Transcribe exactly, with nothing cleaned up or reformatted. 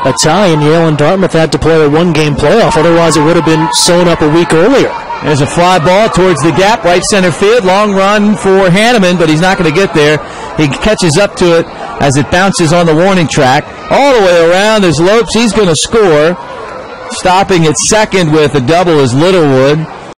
a tie, and Yale and Dartmouth had to play a one-game playoff. Otherwise, it would have been sewn up a week earlier. There's a fly ball towards the gap, right center field. Long run for Hanneman, but he's not going to get there. He catches up to it as it bounces on the warning track. All the way around, there's Lopes. He's going to score. Stopping at second with a double is Littlewood.